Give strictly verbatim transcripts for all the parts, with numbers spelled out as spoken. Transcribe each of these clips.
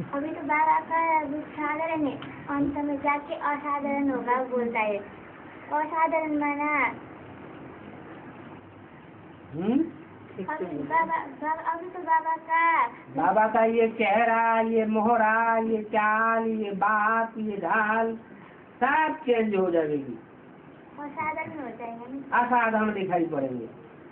अभी तो बाबा का साधारण है, अंत में जाके असाधारण होगा बोलता है। असाधारण माना हम्म अभी बाबा बाबा अभी तो बाबा का बाबा का ये चेहरा, ये मोहरा, ये चाल, ये बात, ये ढाल सब चेंज हो जाएगी, असाधारण हो जाएंगे, असाधारण दिखाई पड़ेंगे।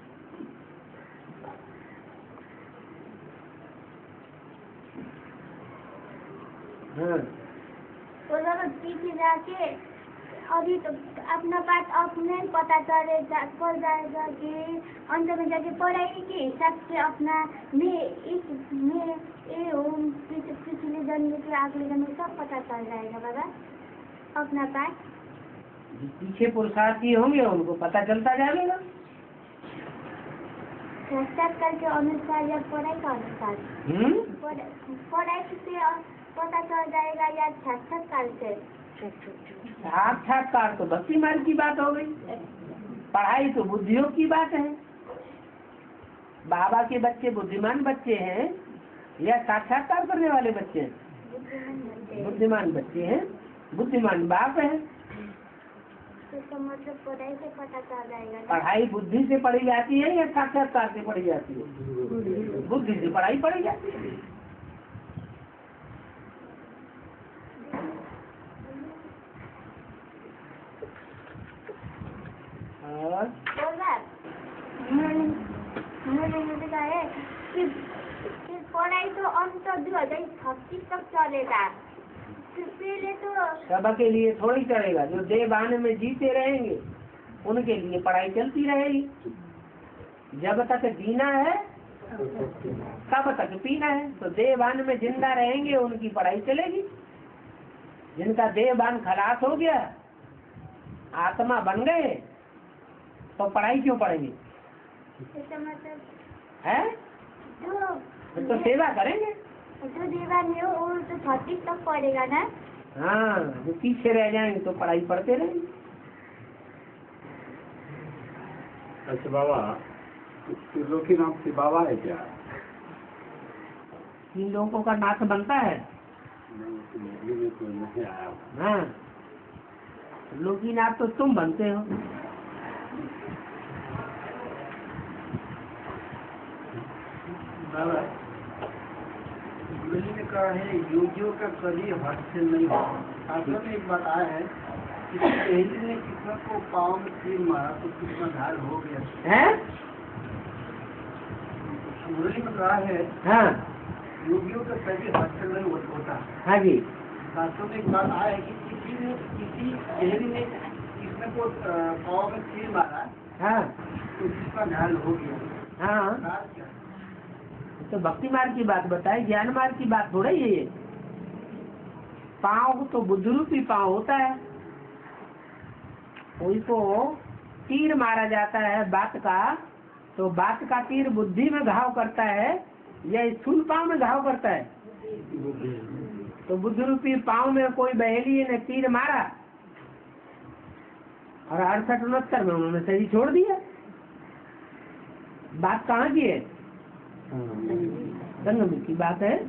हाँ तो जब पीछे जाके अभी तो अपना बात अपने पता चलेगा चल जाएगा कि अंत में जाके पढ़ाई के हिसाब से अपना मैं इस मैं ये हूँ, पिछले जन्म के अगले जन्म सब पता चल जाएगा बाबा अपना बात। पीछे पुरुषार्थी होंगे उनको पता चलता जाएगा, साक्षात्कार के अनुसार या पढ़ाई का अनुसार पढ़ाई से पता चल जाएगा या साक्षात्कार से? साक्षात्कार तो भक्ति मार्ग की बात हो गई, पढ़ाई तो बुद्धियों की बात है। बाबा के बच्चे बुद्धिमान बच्चे हैं या साक्षात्कार करने वाले बच्चे हैं? बुद्धिमान बच्चे हैं, बुद्धिमान बाप है। तो मतलब पढ़ाई से पता चल जाएगा। पढ़ाई बुद्धि से पढ़ी जाती है या साक्षात्कार से पढ़ी जाती है? बुद्धि से पढ़ाई पढ़ी जाती है। और मुझे कहा है कि पढ़ाई तो अंत दो हजार छत्तीस तक चलेगा, पहले तो सबके लिए थोड़ी चलेगा। जो देवान में जीते रहेंगे उनके लिए पढ़ाई चलती रहेगी। जब तक जीना है तब तक पीना है, तो देवान में जिंदा रहेंगे उनकी पढ़ाई चलेगी। जिनका देवान खलास हो गया, आत्मा बन गए, तो पढ़ाई क्यों पढ़ेंगे? मतलब है जो तो सेवा करेंगे। जो देवान है वो तो छत्तीस तक पढ़ेगा ना। हाँ, जो पीछे रह जाएंगे तो पढ़ाई पढ़ते रहेंगे। अच्छा बाबा, त्रिलोकी नाम से बाबा है क्या? तीन लोगों का नाथ बनता है। नहीं आया। हाँ, लोकी नाथ तो तुम बनते हो। बाबा गुरु ने कहा है योगियों का कभी हट से नहीं होता। शास्त्रों में एक बात आया है कि पहले ने कितना को पाँव में तीर मारा तो कितना घायल हो गया है? मुरली में कहा है हाँ योगियों का कभी हट से नहीं होता। हाँ जी। शास्त्रों में एक बात आया है कि किसी ने किसी पहले ने किसने को पाँव में तीर मारा हाँ तो कितना घायल हो गया। हाँ, तो भक्ति मार्ग की बात बताए, ज्ञान मार्ग की बात थोड़ा ही है ये। पाँव तो बुद्ध रूपी पाँव होता है, उसको तीर मारा जाता है बात का, तो बात का तीर बुद्धि में घाव करता है या स्थूल पाँव में घाव करता है? तो बुद्ध रूपी पाँव में कोई बहेली ने तीर मारा और अड़सठ उनहत्तर में उन्होंने शरीर छोड़ दिया। बात कहाँ की है? संगम की बात है।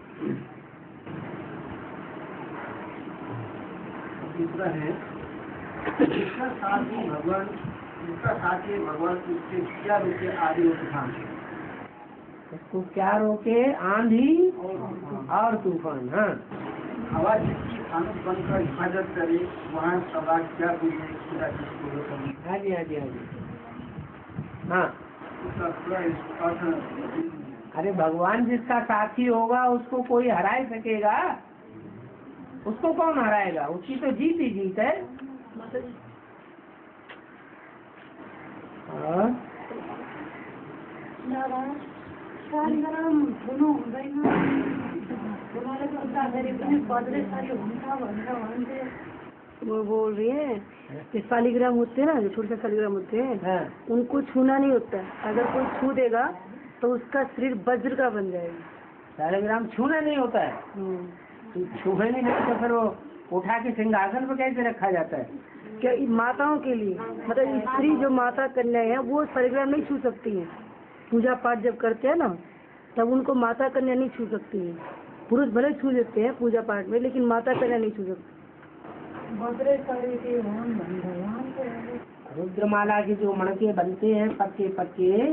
दूसरा है जिसका साथी भगवान जिसका साथी भगवान उसके क्या रोके आदि और तूफान, उसको क्या रोके? आंधी और तूफान। हाँ, हवा जिसकी फानुस बनकर हिफाजत करे वहाँ सभा क्या पूछे खुदा किसको रोके। हाँ जी हाँ जी हाँ जी। हाँ, उसका पूरा अर्थ अरे भगवान जिसका साथी होगा उसको कोई हरा सकेगा? उसको कौन हराएगा? उसकी तो जीत ही जीत है। और वो बोल रही है कि शालिग्राम होते हैं ना, जो छोटे शालिग्राम होते हैं, हाँ। उनको छूना नहीं होता है। अगर कोई छू देगा तो उसका शरीर वज्र का बन जाएगा। शालिग्राम छूना नहीं होता है। तो छूने नहीं तो फिर वो उठा के सिंहासन पर कैसे रखा जाता है? क्या माताओं के लिए, मतलब स्त्री जो माता कन्या है वो शालिग्राम नहीं छू सकती है। पूजा पाठ जब करते हैं ना तब उनको माता कन्या नहीं छू सकती है। पुरुष भले छू लेते हैं पूजा पाठ में, लेकिन माता पिता नहीं छू सकते। रुद्रमाला के जो मणके बनते हैं पक्के पक्के,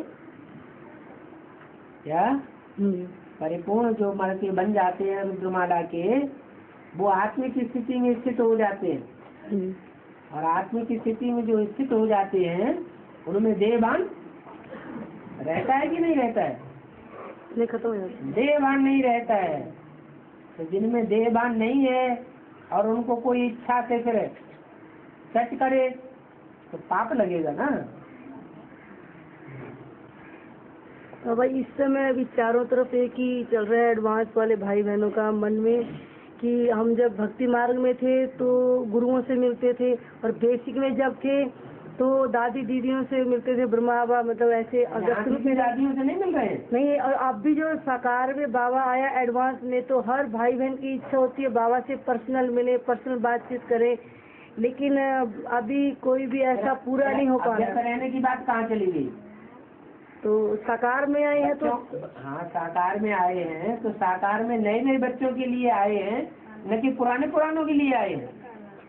क्या परिपूर्ण जो मणके बन जाते हैं रुद्रमाला के, वो आत्मिक स्थिति में स्थित हो जाते हैं। और आत्मिक स्थिति में जो स्थित हो जाते हैं उनमें देहभान रहता है कि नहीं रहता है? नहीं, खत्म हो जाता है। देहभान नहीं रहता है। तो जिनमें देहभान नहीं है और उनको कोई इच्छा से फिर टच करे तो पाप लगेगा ना। तो भाई इस समय अभी चारों तरफ एक ही चल रहा है एडवांस वाले भाई बहनों का मन में, कि हम जब भक्ति मार्ग में थे तो गुरुओं से मिलते थे, और बेसिक में जब थे तो दादी दीदियों से मिलते थे, ब्रह्मा बाबा, मतलब ऐसे अगस्त में दादियों से नहीं मिल रहे हैं। नहीं, और अब भी जो साकार में बाबा आया एडवांस में, तो हर भाई बहन की इच्छा होती है बाबा से पर्सनल मिले, पर्सनल बातचीत करें, लेकिन अभी कोई भी ऐसा पूरा नहीं हो पा रहा। रहने की बात कहाँ चली गई? तो साकार में आए हैं तो हाँ, साकार में आए हैं तो साकार में नए नए बच्चों के लिए आए हैं, न कि पुराने पुरानों के लिए आए हैं,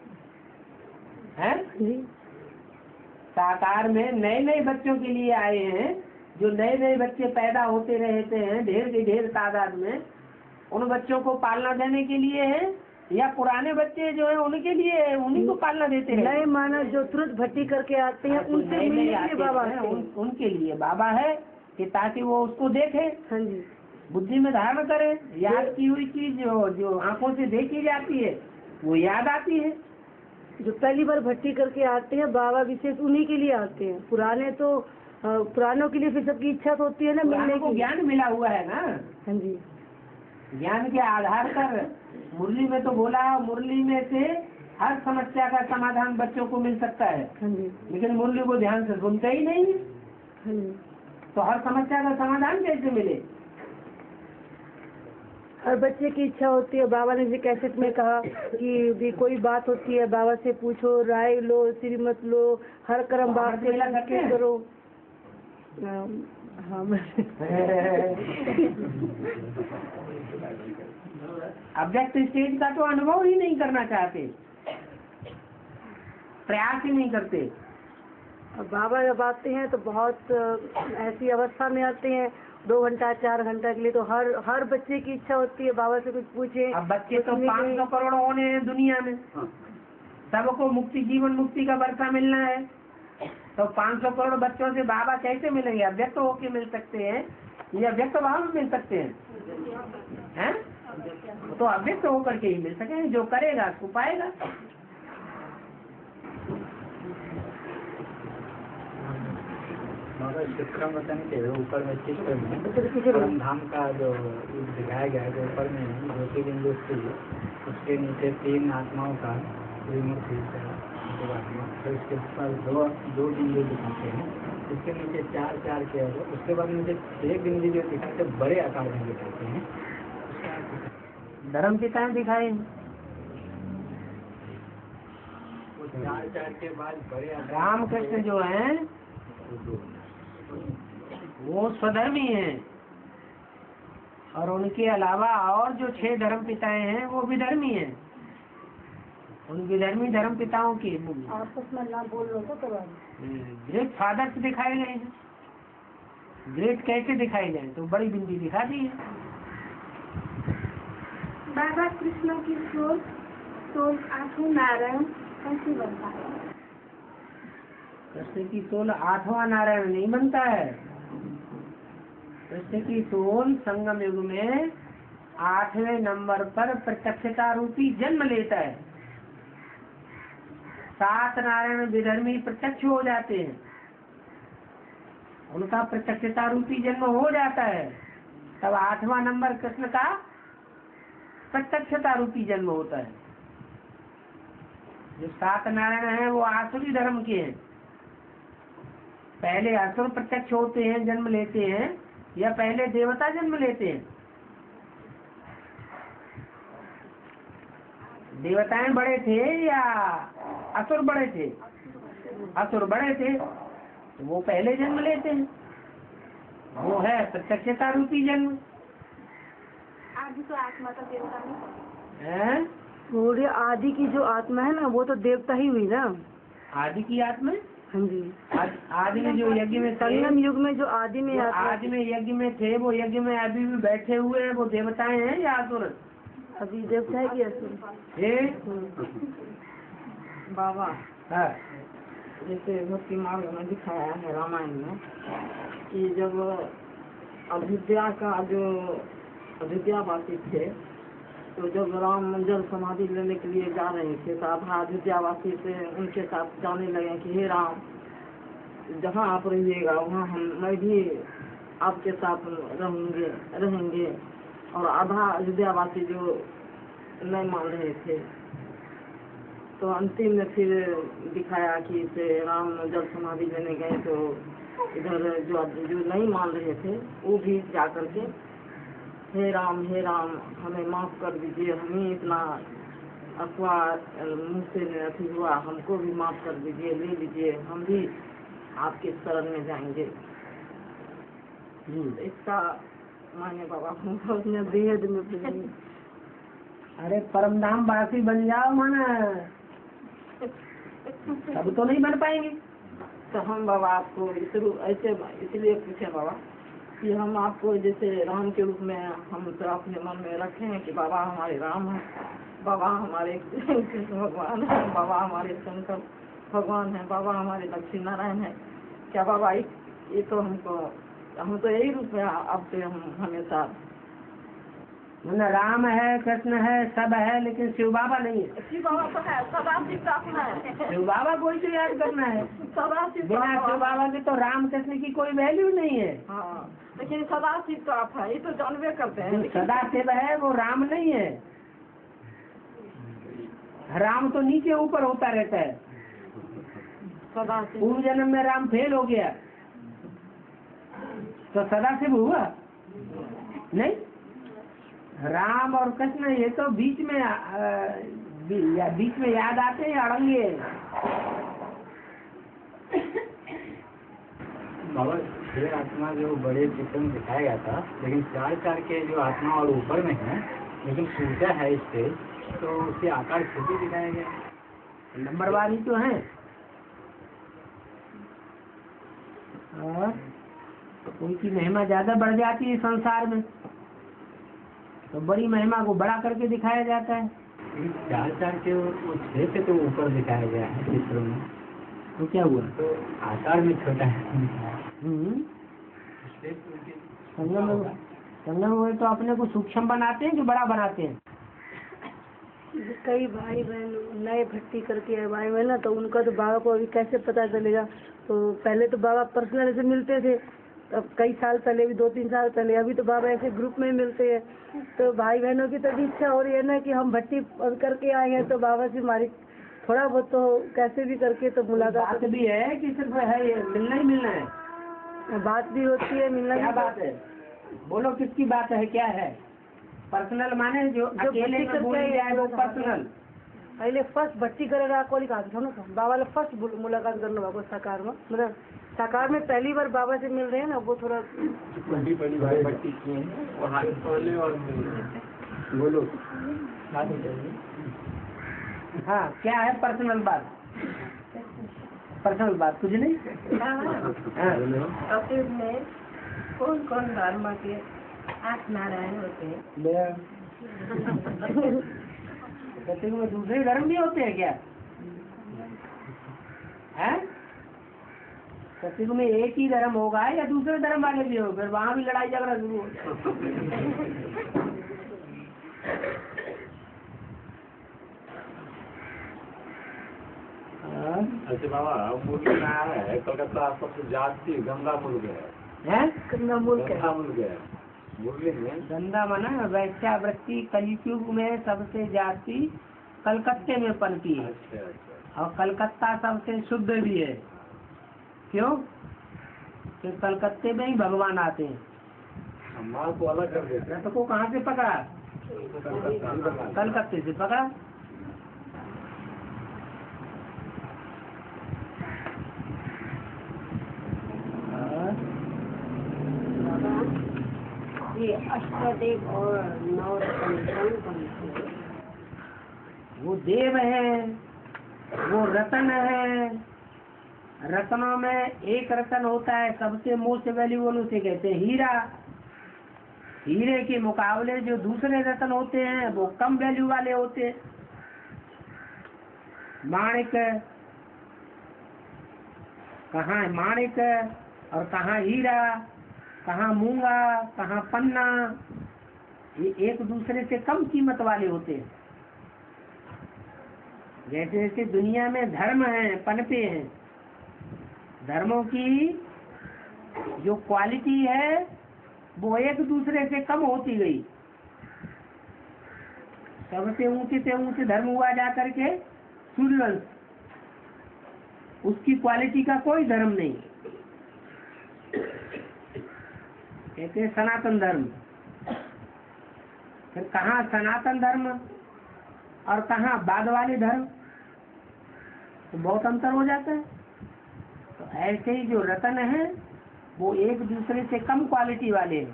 हैं? जी, साकार में नए नए बच्चों के लिए आए हैं। जो नए नए बच्चे पैदा होते रहते हैं ढेर के ढेर तादाद में, उन बच्चों को पालना देने के लिए है, या पुराने बच्चे जो है उनके लिए, उन्हीं को पालना देते हैं? नए मानव जो तुरंत भट्टी करके आते हैं उनसे मिलने के लिए बाबा है, उन, उनके लिए बाबा है कि ताकि वो उसको देखे, हाँ जी, बुद्धि में धारण करे, याद की हुई चीज जो जो आंखों से देखी जाती है वो याद आती है। जो पहली बार भट्टी करके आते हैं बाबा विशेष उन्हीं के लिए आते हैं। पुराने तो पुरानों के लिए फिर सबकी इच्छा तो होती है ना मिलने को, ज्ञान मिला हुआ है ना। हाँ जी, ज्ञान के आधार पर मुरली में तो बोला, मुरली में से हर समस्या का समाधान बच्चों को मिल सकता है। हाँ जी, लेकिन मुरली को ध्यान से सुनते ही नहीं। हाँ जी, तो हर समस्या का समाधान कैसे मिले? हर बच्चे की इच्छा होती है। बाबा ने भी कैसेट में कहा कि भी कोई बात होती है बाबा से पूछो, राय लो, श्रीमत लो, हर कर्म बाबा से करके करो। हाँ, अव्यक्त स्टेज का तो अनुभव ही नहीं करना चाहते, प्रयास ही नहीं करते। बाबा जब आते हैं तो बहुत ऐसी अवस्था में आते हैं, दो घंटा चार घंटा के लिए, तो हर हर बच्चे की इच्छा होती है बाबा से कुछ पूछे। अब बच्चे तो पाँच सौ करोड़ होने हैं दुनिया में, सबको मुक्ति, जीवन मुक्ति का वर्षा मिलना है। तो पाँच सौ करोड़ बच्चों से बाबा कैसे मिलेंगे? अव्यक्त होके मिल सकते हैं या व्यक्त भाव में मिल सकते हैं, हैं? तो अव्यक्त होकर के ही मिल सके। जो करेगा उसको पाएगा। चित्रम वचन के ऊपर में चित्र में परम धाम का जो दिखाया गया है, जो ऊपर में ज्योतिर्लिंग थी, उसके नीचे तीन आत्माओं का मूर्ति आत्मा, फिर उसके ऊपर दो दो बिंदु दिखाते हैं, उसके नीचे चार चार के, उसके बाद मुझे एक बिंदु जो दिखाते बड़े आकार में दिखाते हैं, धर्म पिताएं दिखाए। चार चार के बाद बड़े रामकृष्ण जो हैं वो स्वधर्मी हैं, और उनके अलावा और जो छह धर्म पिताएं हैं वो विधर्मी हैं। उन विधर्मी धर्म पिताओं के आपस में ना बोल लो तो करवा ग्रेट फादर्स दिखाए गए हैं। ग्रेट कैसे दिखाए गए? तो बड़ी बिंदी दिखा दी है। बाबा कृष्ण की सोच सोल आठों नारायण कैसे बनता है? कृष्ण की सोल आठवां नारायण नहीं बनता है। कृष्ण की सोल संगम युग में आठवें नंबर पर प्रत्यक्षता रूपी जन्म लेता है। सात नारायण विधर्मी प्रत्यक्ष हो जाते हैं, उनका प्रत्यक्षता रूपी जन्म हो जाता है, तब आठवां नंबर कृष्ण का प्रत्यक्षता रूपी जन्म होता है। जो सात नारायण हैं वो आसुरी धर्म के हैं। पहले असुर प्रत्यक्ष होते हैं, जन्म लेते हैं, या पहले देवता जन्म लेते हैं? देवताएं बड़े थे या असुर बड़े थे? असुर बड़े थे, तो वो पहले जन्म लेते हैं। वो है प्रत्यक्षता रूपी जन्म। आदि तो आत्मा का देवता नहीं हैं? बोलिए आदि की जो आत्मा है ना वो तो देवता ही हुई ना। आदि की आत्मा? हाँ जी। आदि आदि में जो यज्ञ में थे, संगम युग में जो आदि में जो आत्मा आदि में यज्ञ में थे, वो यज्ञ में अभी भी बैठे हुए हैं, वो देवताएं हैं या असुर? अभी देवता है कि असुर? ये बाबा हाँ, जैसे भक्ति मार्ग में दिखाया है रामायण में कि जब अयोध्या का जो अयोध्या वासी थे, तो जब राम जल समाधि लेने के लिए जा रहे थे तो आधा अयोध्या वासी से उनके साथ जाने लगे कि हे राम, जहाँ आप रहिएगा वहाँ हम मैं भी आपके साथ रहेंगे रहेंगे और आधा अयोध्या वासी जो नहीं मान रहे थे, तो अंतिम में फिर दिखाया कि से राम जल समाधि लेने गए तो इधर जो जो नहीं मान रहे थे वो भी जा करके हे राम हे राम हमें माफ कर दीजिए, हमें इतना अफवाह मुँह से अथी हुआ, हमको भी माफ कर दीजिए, ले लीजिए, हम भी आपके शरण में जाएंगे। इसका माने बाबा उसने बेहद में अरे परम धाम वासी बन जाओ माना, तब तो नहीं बन पाएंगे। तो हम बाबा आपको ऐसे इसलिए पूछे बाबा कि हम आपको जैसे राम के रूप में हम तो अपने मन में रखे हैं कि बाबा हमारे राम है, बाबा हमारे कृष्ण भगवान है, बाबा हमारे शंकर भगवान है, बाबा हमारे लक्ष्मी नारायण है। क्या बाबा ये तो हमको हम तो यही रूप में आपसे हम हमेशा न राम है कृष्ण है सब है, लेकिन शिव बाबा नहीं है। शिव बाबा तो है, सदा शिव का अपना है, शिव बाबा को ही तो याद करना है। सदा शिव बिना शिव बाबा के तो राम कृष्ण की कोई वैल्यू नहीं है। हाँ, लेकिन सदा शिव का आप है, ये तो जानवे करते हैं। जो सदा शिव है वो राम नहीं है। राम तो नीचे ऊपर होता रहता है। सदा शिव पूर्व जन्म में राम फेल हो गया तो सदा शिव हुआ नहीं। राम और कृष्ण ये तो बीच में आ, या बीच में याद आते हैं, अड़ंगे। बाबा छह आत्मा जो बड़े चित्र में दिखाया गया था, लेकिन चार चार के जो आत्मा और ऊपर में है, लेकिन पूजा है स्टेज, तो उसके आकार छोटे दिखाया गया। नंबरवार ही तो है। और उनकी महिमा ज्यादा बढ़ जाती है संसार में, तो बड़ी महिमा को बड़ा करके दिखाया जाता है। चार चार के वो छह से तो ऊपर दिखाया गया है चित्र में, तो क्या हुआ? तो आकार में छोटा है। हम्म संगम में संगम में तो अपने को सूक्ष्म बनाते हैं कि बड़ा बनाते हैं? कई भाई बहन नए भक्ति करके आए भाई बहन ना, तो उनका तो बाबा को अभी कैसे पता चलेगा। तो पहले तो बाबा पर्सनल से मिलते थे, अब कई साल पहले भी, दो तीन साल पहले, अभी तो बाबा ऐसे ग्रुप में मिलते हैं। तो भाई बहनों की तो इच्छा हो रही है ना कि हम भक्ति करके आए हैं, तो बाबा से हमारी थोड़ा बहुत तो कैसे भी करके तो मुलाकात बात भी है कि सिर्फ है ये मिलना ही मिलना है? बात भी होती है, मिलना क्या भी बात है? बोलो किसकी बात है, क्या है? पर्सनल माने जो अकेले में बोली जाए वो पर्सनल। पहले फर्स्ट भक्ति करेगा कोई कहा था ना, बाबा ने फर्स्ट मुलाकात करना बाबा साकार में, मतलब साकार में पहली बार बाबा से मिल रहे हैं ना, वो थोड़ा बड़ी बड़ी भाई भक्ति की है और हाथ खोले और बोलो। हाँ, क्या है पर्सनल बात? पर्सनल बात कुछ नहीं। कपिल में कौन कौन धर्म के आठ नारायण होते हैं? कपिल में दूसरे धर्म भी होते हैं क्या? हैं? कपिल में एक ही धर्म होगा या दूसरे धर्म वाले भी हो, फिर वहाँ भी लड़ाई झगड़ा शुरू हो जाए। अच्छा बाबा, मुर्गी में आया है कलकत्ता सबसे जाती गंगा मुर्ग है, हैं? गंगा मुल्क गंगा है। मुर्ग है मुर्गी में। गंगा मना वैश्यावृत्ति कलयुग में सबसे जाती कलकत्ते में पनती है, अच्छा अच्छा। और कलकत्ता सबसे शुद्ध भी है। क्यों? कि कलकत्ते में ही भगवान आते हैं। माल को अलग कर देते हैं। तो को कहाँ से पकड़ा? कलकत्ता। कलकत्ते से पकड़ा। ये अष्टदेव और नवरत्न वो देव है, वो रतन है। रत्नों में एक रतन होता है सबसे मोस्ट वैल्यूबल, उसे कहते हैं हीरा। हीरे के मुकाबले जो दूसरे रत्न होते हैं वो कम वैल्यू वाले होते हैं। माणिक, कहाँ माणिक और कहाँ हीरा, कहाँ मूंगा, कहाँ पन्ना, ये एक दूसरे से कम कीमत वाले होते हैं। जैसे जैसे दुनिया में धर्म है, पनपे हैं, धर्मों की जो क्वालिटी है वो एक दूसरे से कम होती गई। सबसे ऊंचे से ऊंचे धर्म हुआ जा करके सूर्यवंश, उसकी क्वालिटी का कोई धर्म नहीं। कहते हैं सनातन धर्म। फिर कहाँ सनातन धर्म और कहाँ बाद वाले धर्म, तो बहुत अंतर हो जाता है। तो ऐसे ही जो रतन है वो एक दूसरे से कम क्वालिटी वाले हैं,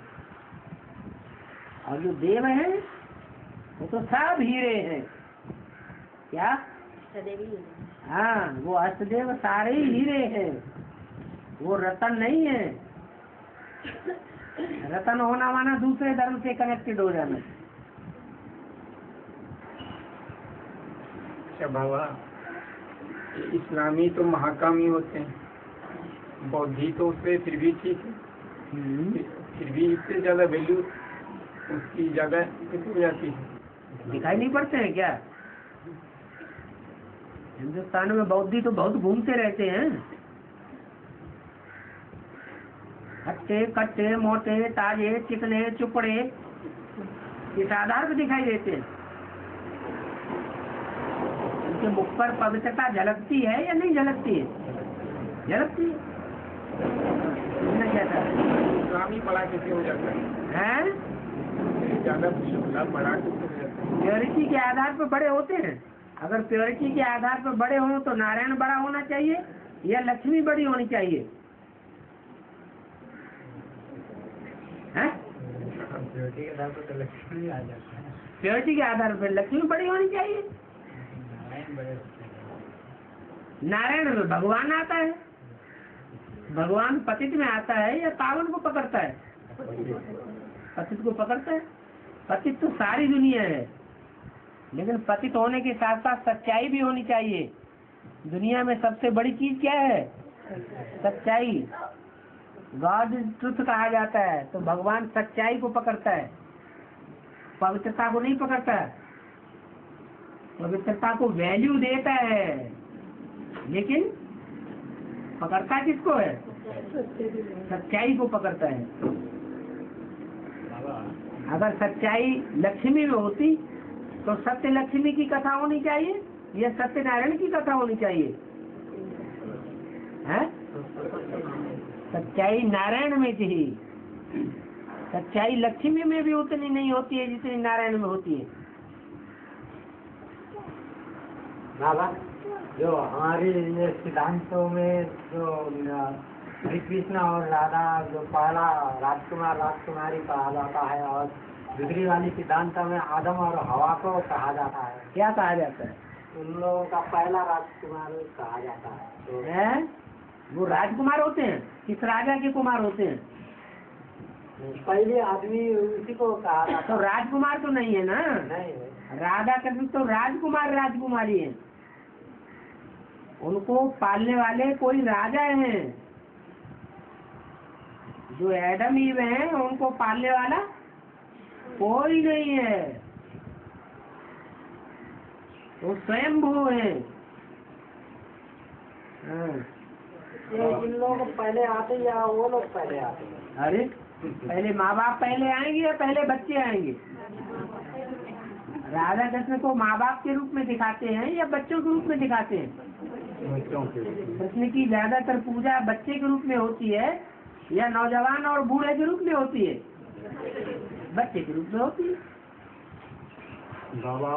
और जो देव हैं वो तो सब हीरे हैं। क्या? हाँ, वो अष्टदेव सारे ही हीरे हैं, वो रतन नहीं है। रतन होना माना दूसरे धर्म से कनेक्टेड हो जाना। अच्छा बाबा, इस्लामी तो महाकामी होते हैं, बौद्धि तो उससे फिर भी ठीक है, फिर भी इससे ज्यादा वैल्यू उसकी ज्यादा हो जाती है। दिखाई नहीं पड़ते हैं क्या? हिंदुस्तान में बौद्धि तो बहुत घूमते रहते हैं, हट्टे कट्टे मोटे ताजे चिकने चुपड़े, इस आधार पर दिखाई देते हैं। उनके मुख पर पवित्रता झलकती है या नहीं झलकती है? झलकती है। क्या था? इस्लामी बड़ा कैसे हो जाता है? ज्यादा बड़ा प्योरिटी के आधार पर बड़े होते हैं। अगर प्योरिटी के आधार पर बड़े हों तो नारायण बड़ा होना चाहिए या लक्ष्मी बड़ी होनी चाहिए? हैं? प्योरिटी के आधार पर लक्ष्मी आ जाता है। प्योरिटी के आधार पर लक्ष्मी बड़ी होनी चाहिए। नारायण में भगवान आता है। भगवान पतित में आता है या पावन को पकड़ता है? पतित को पकड़ता है। पतित तो सारी दुनिया है, लेकिन पतित होने के साथ साथ सच्चाई भी होनी चाहिए। दुनिया में सबसे बड़ी चीज क्या है? सच्चाई। गॉड इज ट्रुथ कहा जाता है, तो भगवान सच्चाई को पकड़ता है, पवित्रता को नहीं पकड़ता है। पवित्रता को वैल्यू देता है, लेकिन पकड़ता किसको है? सच्चाई को पकड़ता है। अगर सच्चाई लक्ष्मी में होती तो सत्य लक्ष्मी की कथा होनी चाहिए या सत्यनारायण की कथा होनी चाहिए? है? सच्चाई नारायण में थी। सच्चाई लक्ष्मी में भी उतनी नहीं होती है जितनी नारायण में होती है। बाबा, जो हमारे ये सिद्धांतों में जो श्री कृष्ण और राधा, जो पहला राजकुमार राजकुमारी कहा जाता है, और दूसरी वाली सिद्धांत में आदम और हवा को कहा जाता है। क्या कहा जाता है? उन लोगों का पहला राजकुमार कहा जाता है। तो है? वो राजकुमार होते हैं? किस राजा के कुमार होते हैं? पहले आदमी उसी को कहा जाता तो राजकुमार तो नहीं है ना। नहीं, राधा कृष्ण तो राजकुमार राजकुमारी है। उनको पालने वाले कोई राजा हैं। जो एडम ईव हैं उनको पालने वाला कोई नहीं है, वो स्वयंभू है। हाँ। ये इन लोग पहले आते या वो लोग पहले आते? अरे पहले माँ बाप पहले आएंगे या पहले बच्चे आएंगे? राधा कृष्ण को माँ बाप के रूप में दिखाते हैं या बच्चों के रूप में दिखाते हैं? कृष्ण की ज्यादातर पूजा बच्चे के रूप में होती है या नौजवान और बूढ़े के रूप में होती है? बच्चे के रूप में होती है। बाबा,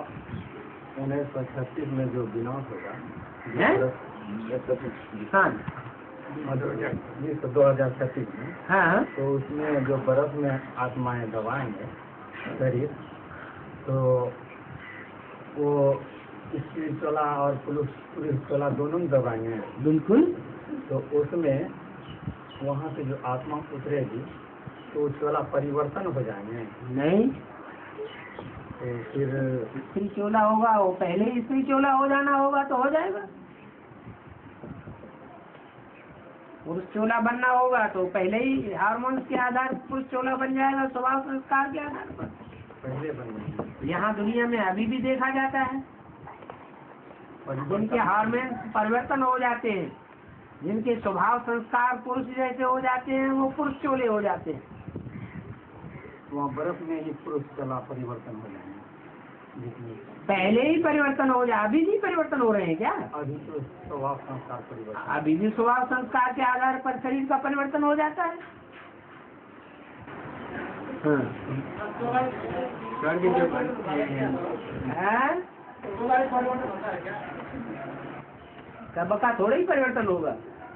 उन्नीस सौ छत्तीस में जो विनाश होगा, हैं? हाँ, मधुर दो हजार छत्तीस में हाँ तो उसमें जो बर्फ में आत्माएं दबाएंगे शरीर, तो वो स्पिरिचुअल और पुरुष पुरुष दोनों दबाएंगे। बिल्कुल। तो उसमें वहाँ से जो आत्मा उतरेगी तो उस वाला परिवर्तन हो जाएंगे। नहीं, तो फिर स्त्री चोला होगा, वो पहले ही स्त्री चोला हो जाना होगा तो हो जाएगा। पुरुष चोला बनना होगा तो पहले ही हार्मोन्स के आधार पर पुरुष चोला बन जाएगा, स्वभाव संस्कार के आधार पर पहले बन जाएंगे। यहाँ दुनिया में अभी भी देखा जाता है, जिनके हार्मोन परिवर्तन हो जाते हैं, जिनके स्वभाव संस्कार पुरुष जैसे हो जाते हैं, वो पुरुष चोले हो जाते हैं। वहाँ बर्फ में ही पुरुष चला परिवर्तन हो जाएंगे। पहले ही परिवर्तन हो जाए, अभी भी परिवर्तन हो रहे हैं क्या? अभी तो स्वभाव संस्कार परिवर्तन, अभी भी स्वभाव संस्कार के आधार पर शरीर का परिवर्तन हो जाता है। हाँ। स्वर्ग जो बनते हैं हैं? सबका थोड़ा ही परिवर्तन होगा।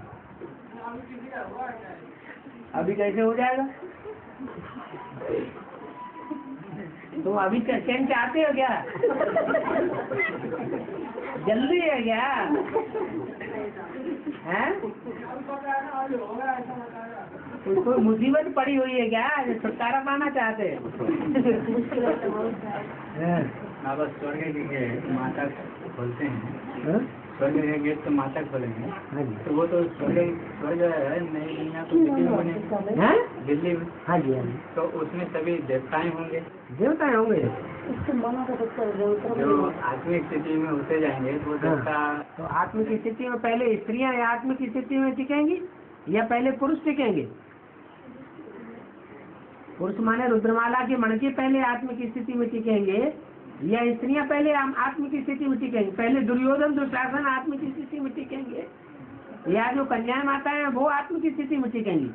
अभी कैसे हो जाएगा? तुम अभी चैन चाहते हो क्या? जल्दी है क्या? हैं? कोई मुसीबत पड़ी हुई है क्या जो छुटकारा पाना चाहते हैं? हाँ, बस स्वर्ग के माता खोलते हैं, हाँ? स्वर्ग के गेट तो माता खोलेंगे। हाँ जी। तो वो तो स्वर्ग स्वर्ग है, नई दुनिया तो दिल्ली में बनेगी। हैं? दिल्ली में हाँ जी, हाँ जी। तो उसमें सभी देवताएं होंगे देवता होंगे। जो आत्मिक स्थिति में होते जाएंगे तो वो देवता। तो आत्म की स्थिति में पहले स्त्रियां आत्म की स्थिति में टिकेंगी या पहले पुरुष टिकेंगे? पुरुष माने रुद्रमाला के मणके पहले आत्म की स्थिति में टिकेंगे या स्त्रियां पहले आत्म की स्थिति में टिकेंगे? पहले दुर्योधन दुशासन आत्म की स्थिति में टिकेंगे या जो कन्या माता है वो आत्म की स्थिति में टिकेंगी?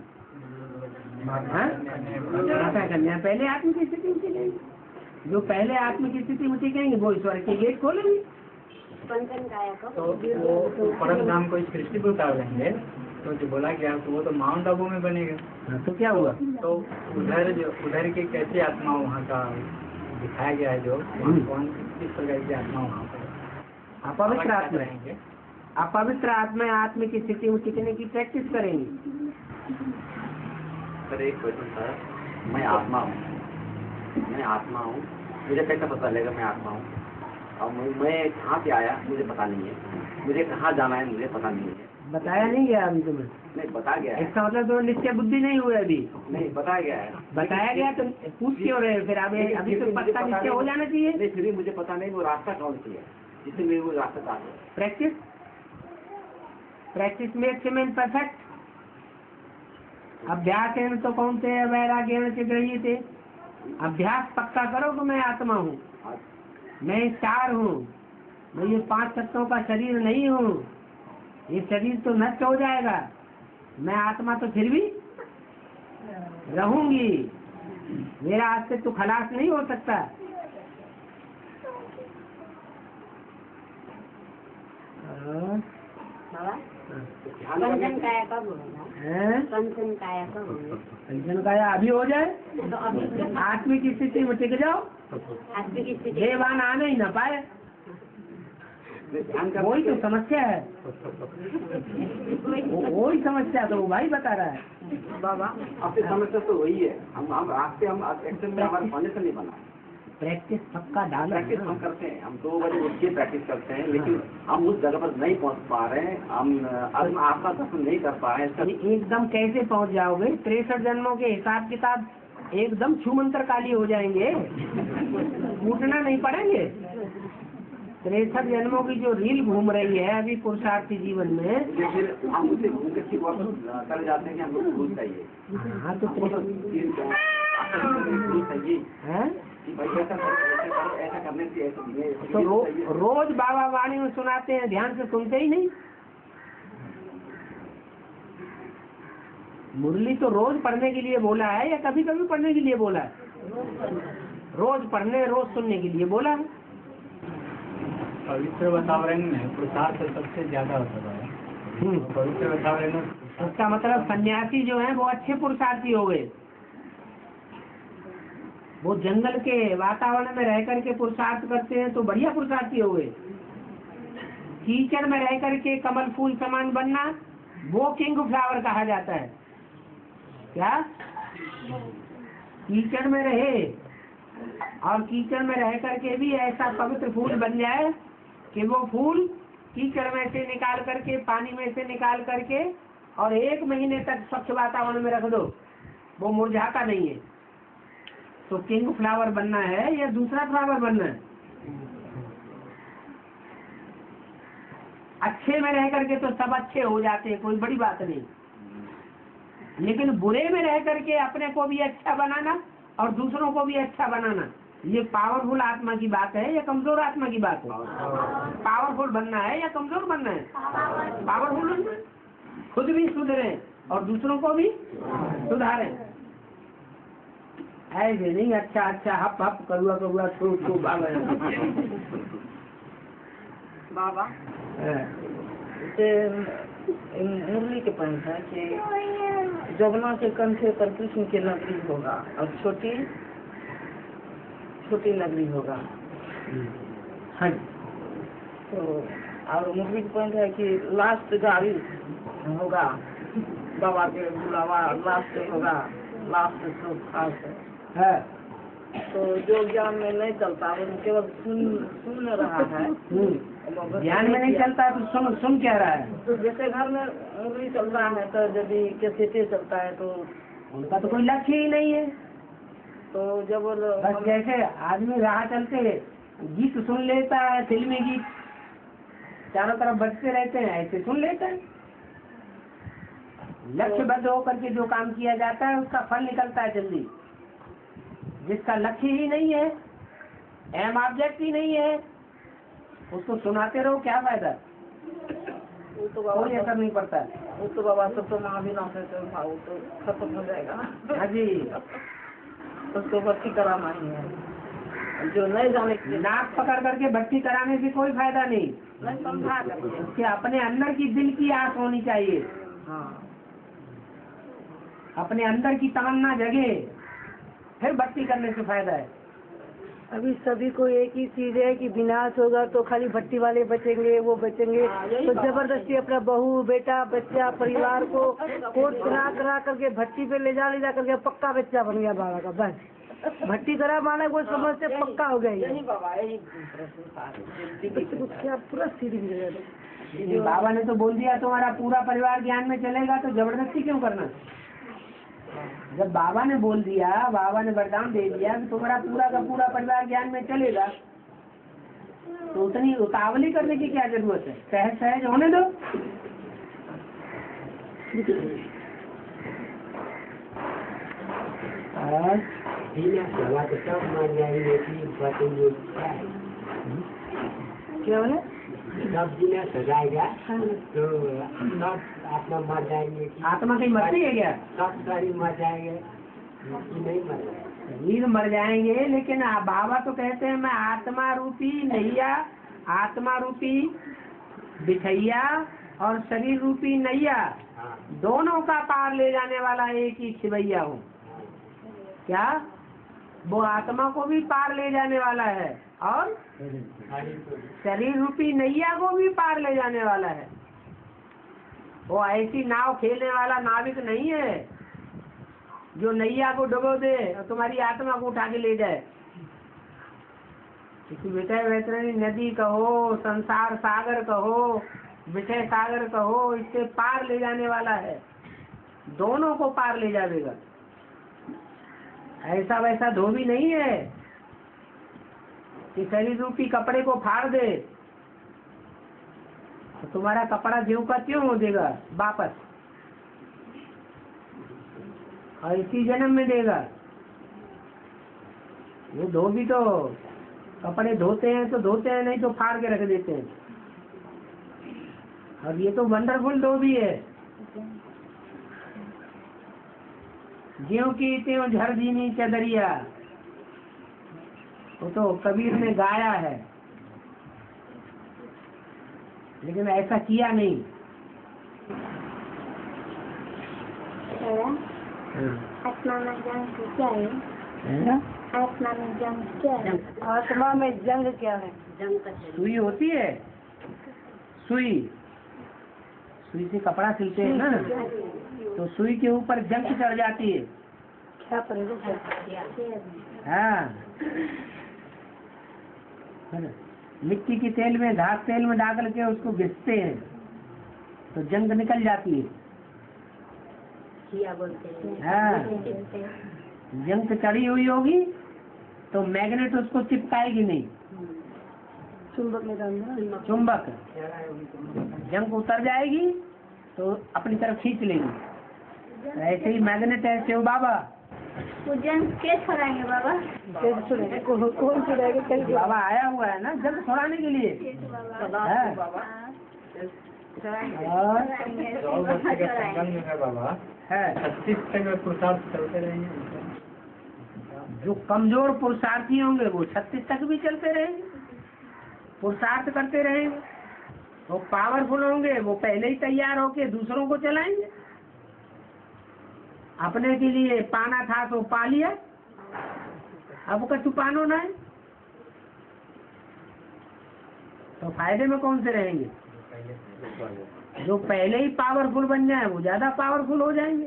माता कन्या पहले आत्म की स्थिति में टिकेंगी। जो पहले आत्म की स्थिति में टिकेंगे वो ईश्वर के गेट खोलेंगे। तो वो परम धाम को इस सृष्टि को उतार लेंगे। तो जो बोला गया तो वो तो माउंट आबू में बनेगा। तो क्या हुआ? तो उधर जो उधर की कैसी आत्मा वहाँ का दिखाया गया है, जो कौन किस प्रकार की आत्मा वहाँ पर अपवित्र आत्मा रहेंगे। अपवित्र आत्मा आत्मा की स्थिति में टिकने की प्रैक्टिस करेंगी। सर एक क्वेश्चन था, मैं आत्मा हूँ, मैं आत्मा हूँ, मुझे कैसे पता लगेगा मैं आत्मा हूँ? और मैं कहाँ से आया मुझे पता नहीं है, मुझे कहाँ जाना है मुझे पता नहीं है। बताया नहीं गया अभी तुम्हें? नहीं बता गया है। इसका मतलब तो निश्चय बुद्धि नहीं हुई अभी। नहीं बताया गया है। बताया गया तो पूछ क्यों रहे? फिर अभी अभी तो पक्का निश्चय हो जाना चाहिए। नहीं फिर भी मुझे पता नहीं वो रास्ता कौन सी है जिससे मेरे वो रास्ता था। Practice practice makes a man perfect. अभ्यास है तो कौन से वैराग्य से ग्रही थे। अभ्यास पक्का करो कि मैं आत्मा हूँ, मैं चार हूँ, मैं ये पांच तत्वों का शरीर नहीं हूँ। ये शरीर तो नष्ट हो जाएगा, मैं आत्मा तो फिर भी रहूंगी। मेरा अस्तित्व तो खलास नहीं हो सकता। पंचन काया कब होगा? पंचन काया कब होगा? पंचन काया अभी हो जाए तो अभी आत्मिक स्थिति में टिक जाओ, आत्मिक स्थिति देवान आने ही ना पाए। वही तो समस्या है, वही समस्या तो वो भाई बता रहा है। बाबा आपकी समस्या तो वही है, हम हम रास्ते हम एक्शन में हमारे फाउंडेशन नहीं बना। प्रैक्टिस पक्का डालो। प्रैक्टिस हम करते हैं, हम दो बजे उठ के प्रैक्टिस करते हैं, लेकिन हम उस जगह पर नहीं पहुंच पा रहे हैं, हम आत्मा दर्शन नहीं कर पा रहे हैं। एकदम कैसे पहुंच जाओगे? तिरसठ जन्मों के हिसाब किताब एकदम छूमंतर काली हो जाएंगे, टूटना नहीं पड़ेंगे। तिरसठ जन्मों की जो रील घूम रही है अभी पुरुषार्थी जीवन में, फिर हम उसे घूम के ठीक वापस कर जाते हैं कि हमको भूल चाहिए। हाँ तो भूल चाहिए है कि भाई ऐसा करो, ऐसा करने से ऐसा तो रो, रोज बाबा वाणी में सुनाते हैं, ध्यान से सुनते ही नहीं। मुरली तो रोज पढ़ने के लिए बोला है या कभी कभी पढ़ने के लिए बोला है? रोज पढ़ने रोज सुनने के लिए बोला है। पवित्र वातावरण में पुरुषार्थ सबसे ज्यादा होता है। पवित्र वातावरण में उसका मतलब सन्यासी जो है वो अच्छे पुरुषार्थी हो गए। वो जंगल के वातावरण में रह करके पुरुषार्थ करते हैं तो बढ़िया पुरुषार्थी हो गए। कीचड़ में रह करके कमल फूल समान बनना, वो किंग फ्लावर कहा जाता है। क्या कीचड़ में रहे और कीचड़ में रह करके भी ऐसा पवित्र फूल बन जाए कि वो फूल कीचड़ में से निकाल करके, पानी में से निकाल करके और एक महीने तक स्वच्छ वातावरण में रख दो, वो मुरझाता नहीं है। तो किंग फ्लावर बनना है या दूसरा फ्लावर बनना है? अच्छे में रह करके तो सब अच्छे हो जाते हैं, कोई बड़ी बात नहीं, लेकिन बुरे में रह करके अपने को भी अच्छा बनाना और दूसरों को भी अच्छा बनाना, ये पावरफुल आत्मा की बात है या कमजोर आत्मा की बात है? पावरफुल बनना है या कमजोर बनना है? पावरफुल बनना है। खुद भी सुधरे और दूसरों को भी सुधारें। ऐसे नहीं अच्छा अच्छा हप हप करुआ करुआ छू छू बाबा बाबा से मुरली के पंथ है कि जमुना के कंठे पर कृष्ण की नगरी होगा और छोटी छोटी नगरी होगा। हाँ तो और मुरली के पंथ है कि लास्ट गाड़ी होगा, बाबा के बुलावा लास्ट होगा, लास्ट खास है। तो जो ज्ञान में नहीं चलता वो केवल सुन सुन रहा है। ज्ञान में नहीं चलता तो सुन सुन क्या रहा है? तो जैसे घर में मुरली चल रहा है तो यदि कैसेटे चलता है तो उनका तो कोई लक्ष्य ही नहीं है। तो जब वो लोग- बस जैसे आदमी राह चलते गीत सुन लेता है, फिल्मी गीत चारों तरफ बजते रहते हैं, ऐसे सुन लेता है। लक्ष्यबद्ध होकर के जो काम किया जाता है उसका फल निकलता है जल्दी। जिसका लक्ष्य ही नहीं है, एम ऑब्जेक्ट ही नहीं है, उसको सुनाते रहो क्या फायदा? वो तो बाबा कोई असर नहीं पड़ता। वो तो बाबा सब तो महाविनाश है तो वो तो खत्म हो जाएगा ना। हाँ जी, उसको भक्ति कराना ही है। जो नहीं जाने के लिए नाक पकड़ करके भक्ति कराने से कोई फायदा नहीं। नहीं समझा करके। उसके अपने अंदर की दिल की आस होनी चाहिए, हाँ अपने अंदर की तमन्ना जगे, फिर भक्ति करने से फायदा है। अभी सभी को एक ही चीज है कि विनाश होगा तो खाली भट्टी वाले बचेंगे, वो बचेंगे। तो जबरदस्ती अपना बहू बेटा बच्चा परिवार को कोट करा करा करके भट्टी पे ले जा ले जा करके पक्का बच्चा बन गया बाबा का। बस भट्टी करा माना वो समझ से पक्का हो गया। यही बाबा यही क्या पूरा सीधी। बाबा ने तो बोल दिया तुम्हारा पूरा परिवार ज्ञान में चलेगा, तो जबरदस्ती क्यों करना? जब बाबा ने बोल दिया, बाबा ने वरदान दे दिया कि तुम्हारा पूरा का पूरा परिवार ज्ञान में चलेगा, तो उतनी उतावली करने की क्या जरूरत है? सहज सहज होने दो। और बिना सवा तो सब मान जाएंगे कि बताइए क्या है? क्या बोले? सब बिना सजाएगा तो सब आत्मा मर जाएंगे कि आत्मा कहीं मरती है क्या? सब सारी मर जाएंगे कि नहीं मर जाएंगे? शरीर मर जाएंगे, लेकिन आ- बाबा तो कहते हैं मैं आत्मा रूपी नैया, आत्मा रूपी बिछैया और शरीर रूपी नैया, हाँ दोनों का पार ले जाने वाला एक ही खिवैया हूँ। क्या वो आत्मा को भी पार ले जाने वाला है और शरीर रूपी नैया को भी पार ले जाने वाला है। वो ऐसी नाव खेलने वाला नाविक नहीं है जो नैया को डुबो दे और तुम्हारी आत्मा को उठा के ले जाए। किसी विषय वैतरणी नदी कहो, संसार सागर कहो, विषय सागर कहो, इससे पार ले जाने वाला है, दोनों को पार ले जाएगा। ऐसा वैसा धोबी नहीं है कि शरीर रूपी कपड़े को फाड़ दे तो तुम्हारा कपड़ा ज्यों का त्यों हो देगा वापस, और इसी जन्म में देगा। वो धोबी तो कपड़े धोते हैं तो धोते हैं, नहीं तो फाड़ के रख देते हैं। और ये तो वंडरफुल धोबी है, ज्यों की त्यों झर दीनी चदरिया, वो तो कबीर ने गाया है, लेकिन ऐसा किया नहीं। है हाँ। आत्मा में जंग क्या है? हैं? आत्मा में जंग क्या है? आत्मा में जंग क्या है? सुई होती है, सुई सुई से कपड़ा सिलते हैं ना, तो सुई के ऊपर जंग चढ़ जाती है। क्या पड़ेगा? हाँ, है ना? मिट्टी के तेल में, घास तेल में डाल के उसको घिसते हैं तो जंग निकल जाती है। हाँ, जंग चढ़ी हुई होगी तो मैग्नेट उसको चिपकाएगी नहीं, चुंबक में डालना। चुंबक जंग उतर जाएगी तो अपनी तरफ खींच लेगी। ऐसे ही मैग्नेट है शिव बाबा। वो जंग के छोड़ाएंगे बाबा? कैसे छुड़ाएगा? कौन कौन छुड़ाएगा? कैसे? बाबा आया हुआ है ना जंग छुड़ाने के लिए। हाँ। और है छत्तीस तक पुरुषार्थ चलते रहेंगे। जो कमजोर पुरुषार्थी होंगे वो छत्तीस तक भी चलते रहेंगे, पुरुषार्थ करते रहेंगे। वो पावरफुल होंगे वो पहले ही तैयार होके दूसरों को चलाएंगे। अपने के लिए पाना था तो पा लिया, अब कछु पानो ना है तो फायदे में कौन से रहेंगे? जो पहले ही पावरफुल बन जाए वो ज्यादा पावरफुल हो जाएंगे।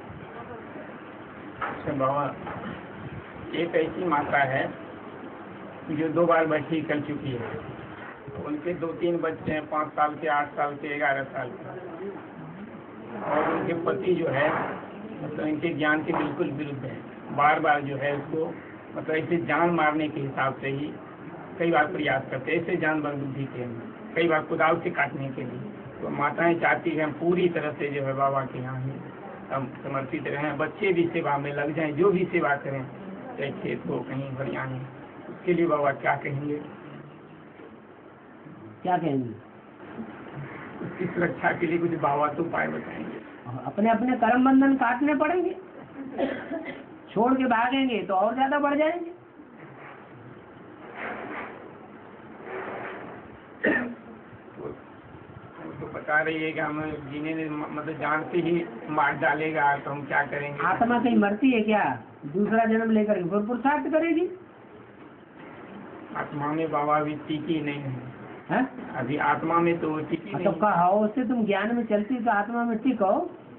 अच्छा बाबा, एक ऐसी माता है जो दो बार बच्ची कर चुकी है, उनके दो तीन बच्चे हैं, पाँच साल के, आठ साल के, ग्यारह साल के, और उनके पति जो है मतलब इनके ज्ञान के बिल्कुल विरुद्ध है। बार बार जो है उसको मतलब इसे जान मारने के हिसाब से ही कई बार प्रयास करते हैं, ऐसे जानवर बुद्धि के, कई बार कुदाल से काटने के लिए। तो माताएं चाहती हैं हम पूरी तरह से जो है बाबा के यहाँ ही हम समर्पित रहें, बच्चे भी सेवा में लग जाएं, जो भी सेवा करें, चाहे खेत हो कहीं हरियाणा, उसके लिए बाबा क्या कहेंगे? क्या कहेंगे? उसकी सुरक्षा के लिए कुछ बाबा तो उपाय बताएंगे। अपने अपने कर्म बंधन काटने पड़ेंगे, छोड़ के भागेंगे तो और ज्यादा बढ़ जाएंगे। तो बता रही है कि हम जीने मतलब जानते ही मार डालेगा तो हम क्या करेंगे? आत्मा कहीं मरती है क्या? दूसरा जन्म लेकर फिर पुरुषार्थ करेगी। आत्मा में बाबा अभी टिकी नहीं है, है? अभी आत्मा में तो टिकी तो नहीं। कहो उससे तुम ज्ञान में चलती तो आत्मा में टिको।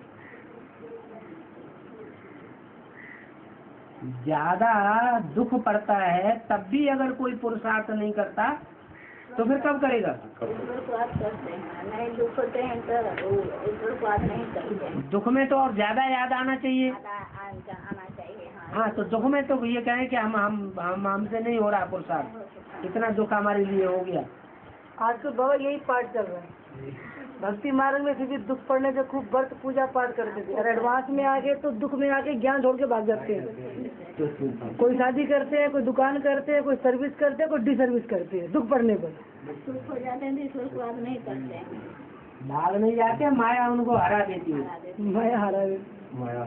ज्यादा दुख पड़ता है तब भी अगर कोई पुरुषार्थ नहीं करता तो फिर कब करेगा? नहीं दुख होते हैं तो बात नहीं करते। दुख में तो और ज्यादा याद आना चाहिए। आना चाहिए। हाँ, तो दुख में तो ये कहें कि हम हम हम हमसे नहीं हो रहा पुरुषार्थ, इतना दुख हमारे लिए हो गया। आज तो बाबा यही पाठ चल रहा है। भक्ति मार्ग में फिर भी दुख पड़ने से खूब व्रत पूजा पाठ करते थे, और एडवांस में आके तो दुख में आके ज्ञान छोड़ के भाग जाते हैं। कोई शादी करते हैं, कोई दुकान करते हैं, कोई सर्विस करते हैं, कोई डी सर्विस करते हैं दुख पड़ने पर। सुख हो जाते हैं तो बात नहीं करते हैं, भाग नहीं जाते, माया उनको हरा देती है। माया हरा दे माया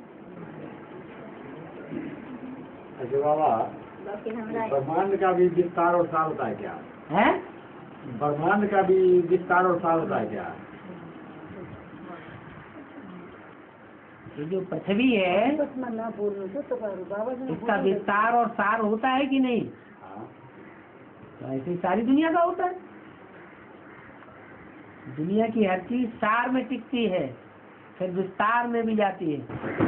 अच्छा बाबा, बाकी हमारा ब्रह्मांड का भी विस्तार और सार होता है क्या? है? ब्रह्मांड का भी विस्तार और सार होता है क्या? ये जो पृथ्वी है ना बोल रहे तो बाबा जी इसका विस्तार और सार होता है कि नहीं? हाँ। तो ऐसी सारी दुनिया का होता है। दुनिया की हर चीज सार में टिकती है, फिर विस्तार में भी जाती है।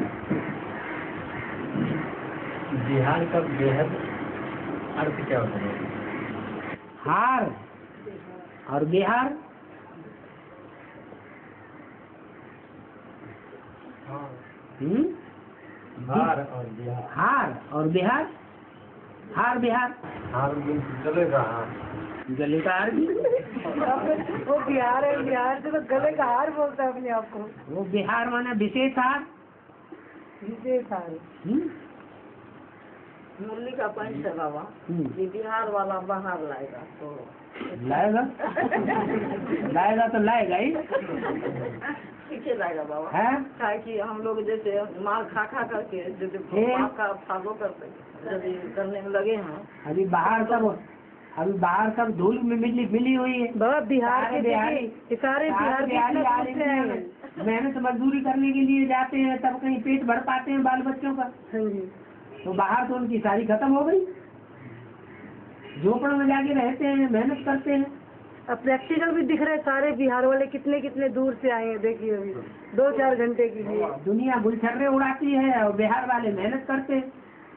बिहार का बेहद अर्थ क्या होता है? हार और बिहार। हम्म हार और बिहार। हार और बिहार। हार बिहार। हार चलेगा। गले का हार भी। वो बिहार है, बिहार से तो गले का हार बोलता है अपने आप को। वो बिहार माना विशेष हार। विशेष हार। हम्म मुरली का पंच है बाबा, ये बिहार वाला बाहर लाएगा तो लाएगा लाएगा तो लाएगा ही। पीछे लाएगा बाबा है क्या कि हम लोग जैसे माल खा खा करके जैसे पाप का फॉलो करते यदि करने में लगे हैं। अभी बाहर सब अभी बाहर सब धूल में मिली मिली हुई है। बाबा बिहार के बिहारी देखिए, सारे बिहार के बिहारी इतना आलिम पूछते हैं, मेहनत मजदूरी करने के लिए जाते हैं, तब कहीं पेट भर पाते हैं बाल बच्चों का। तो बाहर तो उनकी सारी खत्म हो गई, झोपड़ों में जाके रहते हैं, मेहनत करते हैं। अब प्रैक्टिकल भी दिख रहे सारे बिहार वाले कितने कितने दूर से आए हैं, देखिए अभी दो चार घंटे के लिए। दुनिया गुलछर्रे उड़ाती है और बिहार वाले मेहनत करते हैं।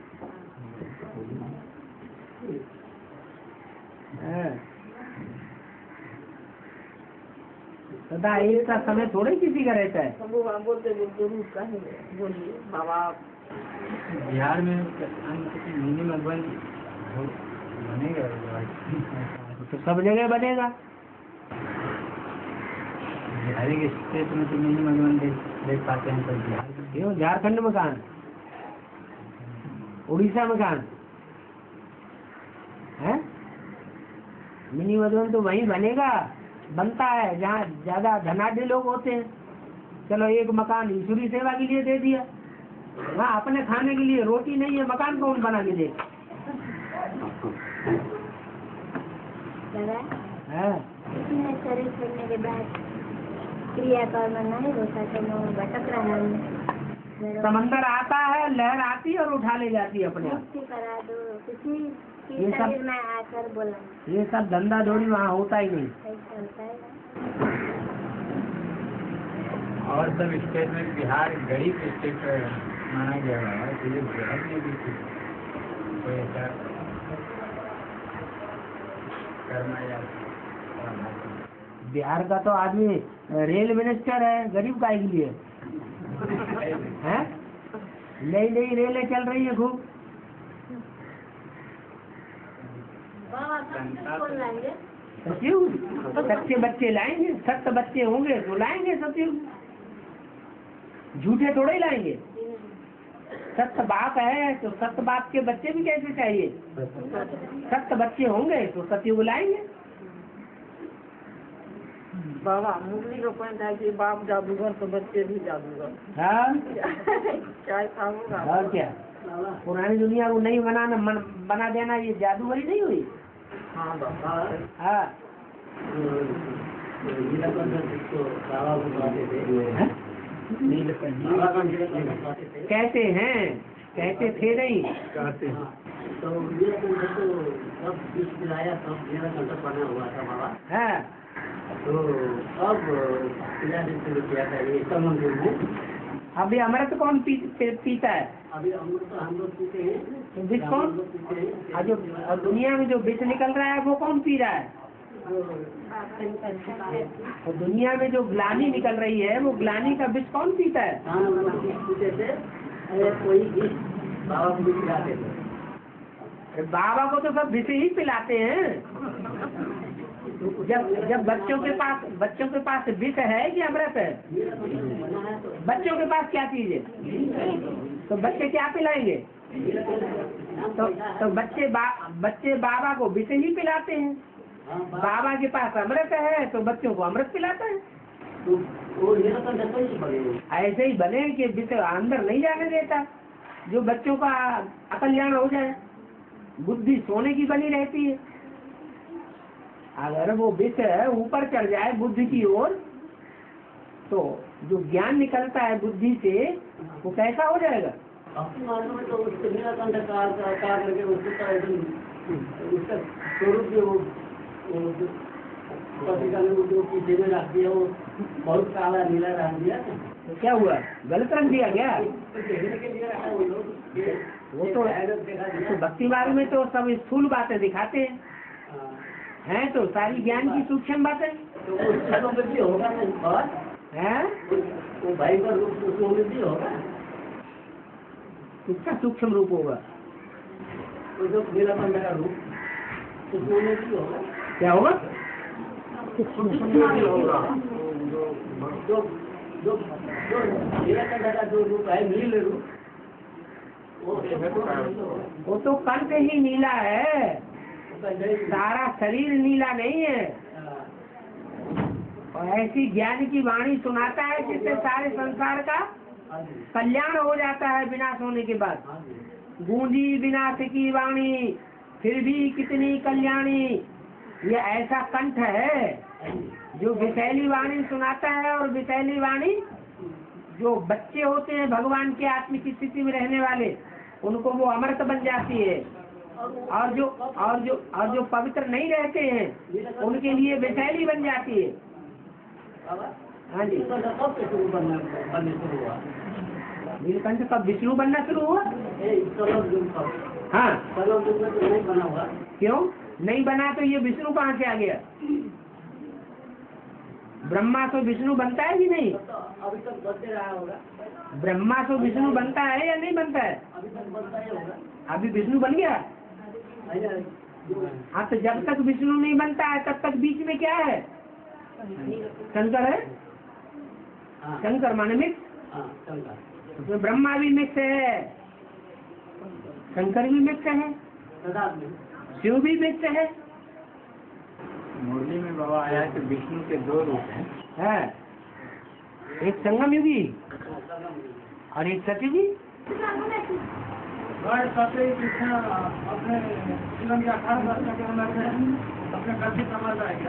सदा एक सा समय थोड़े किसी का रहता है। वो बोलते बोलते रूप का है, बोलिए बाबा। बिहार में मिनिमम वन बनेगा तो सब जगह बनेगा। बिहार के स्टेट में तो मिनिमम वन देख पाते हैं, तो बिहार क्यों? झारखंड में कहाँ, उड़ीसा में कहाँ है? मिनी मधुबन तो वहीं बनेगा, बनता है जहाँ ज्यादा धनाढ़ लोग होते हैं। चलो एक मकान ईश्वरी सेवा के लिए दे दिया, वहाँ अपने खाने के लिए रोटी नहीं है, मकान कौन बना के दे? है इतने शरीर छोड़ने के बाद क्रियाकर्म नहीं होता तो मैं भटक रहा हूँ। समंदर आता है, लहर आती है और उठा ले जाती है अपने आप। मुक्ति करा दो किसी की ये सब- शरीर में आकर बोला ये सब धंधा धोरी वहाँ होता ही नहीं। ऐसा होता है। और सब स्टेट में बिहार गरीब स्टेट माना गया है, तो ये बिहार में भी कोई ऐसा करना या बिहार का तो आदमी रेल मिनिस्टर है, गरीब का के लिए है। नई नई रेलें चल रही है खूब। सचिव सच्चे बच्चे लाएंगे, सत्य बच्चे होंगे तो लाएंगे सचिव, झूठे थोड़े ही लाएंगे। सत्य बाप है तो सत्य बाप के बच्चे भी कैसे चाहिए? सत्य बच्चे होंगे तो सचिव लाएंगे। बाबा मुरली का पॉइंट है कि बाप जादूगर तो बच्चे भी जादूगर। हाँ क्या ऐसा होगा? और क्या, पुरानी दुनिया को नहीं बनाना मन, बना देना ये जादूगरी नहीं हुई? हाँ बाबा। हाँ कहते हैं, कहते थे नहीं। कहते हैं तो सब बीच मिलाया, सब मेरा घंटा बना हुआ था बाबा। हाँ तो अब किया था ये समुद्र में। अभी अमृत कौन पी, पी, पीता है? अभी हम लोग तो हम लोग पीते हैं, तो विष कौन? पीते हैं। और जो और दुनिया में जो विष निकल रहा है वो कौन पी रहा है? और दुनिया में जो ग्लानी निकल रही है वो ग्लानी का विष कौन पीता है? हाँ पीते थे, अरे कोई भी बाबा को भी पिलाते थे। बाबा को तो सब विष ही पिलाते हैं। जब जब बच्चों के पास बच्चों के पास विष है कि अमृत है? बच्चों के पास क्या चीज है? तो बच्चे क्या पिलाएंगे? तो तो बच्चे बा, बच्चे बाबा को विष ही पिलाते हैं। बाबा के पास अमृत है तो बच्चों को अमृत पिलाता है। ऐसे ही बने कि विष अंदर नहीं जाने देता, जो बच्चों का अकल्याण हो जाए। बुद्धि सोने की बनी रहती है, अगर वो विष ऊपर चढ़ जाए बुद्धि की ओर तो जो ज्ञान निकलता है बुद्धि से वो कैसा हो जाएगा? अपने मालूम है तो उसके नीलाकंठ कार का आकार लगे, उसका एकदम उसका स्वरूप जो पत्रिका में जो पीछे में रख दिया वो बहुत काला नीला रख दिया। तो क्या हुआ, गलत रंग दिया गया? देखने के लिए रखा वो लोग। वो तो तो भक्ति मार्ग में तो सब स्थूल बातें दिखाते हैं, हैं तो सारी ज्ञान की सूक्ष्म बातें। तो उसका वृद्धि होगा ना बात हैं? वो भाई का रूप उसको वृद्धि होगा, किसका सूक्ष्म रूप होगा? वो जो नीलाकंठ का रूप उसको वृद्धि होगा। क्या होगा? होगा जो जो जो नीलाकंठ का जो रूप है नील रूप वो वो तो कंठ ही नीला है, सारा शरीर नीला नहीं है। और ऐसी ज्ञान की वाणी सुनाता है जिससे सारे संसार का कल्याण हो जाता है विनाश होने के बाद। गूंजी विनाश की वाणी फिर भी कितनी कल्याणी, ये ऐसा कंठ है जो विषैली वाणी सुनाता है और विषैली वाणी जो बच्चे होते हैं भगवान के आत्मिक स्थिति में रहने वाले, उनको वो अमृत बन जाती है। और जो और जो और जो पवित्र नहीं रहते हैं उनके लिए विषैली बन जाती है। हाँ जी, नीलकंठ कब विष्णु बनना शुरू हुआ? हाँ, क्यों नहीं बना? तो ये विष्णु कहाँ से आ गया? ब्रह्मा तो विष्णु बनता है कि नहीं? अभी तक बढ़ते रहा होगा। ब्रह्मा तो विष्णु बनता है या नहीं बनता है? अभी तक बढ़ता ही होगा। अभी विष्णु बन गया। हाँ, तो जब तक विष्णु नहीं बनता है तब तक बीच में क्या है? शंकर है। शंकर माने मिक्स, उसमें ब्रह्मा भी मिक्स है, शंकर भी मिक्स है, शिव भी मिक्स है। मुरली में बाबा आया कि विष्णु के दो रूप हैं, है एक संगम युगी और एक सतयुगी। अपने जीवन के अठारह वर्ष के उम्र में अपने कथी समझ आएगा?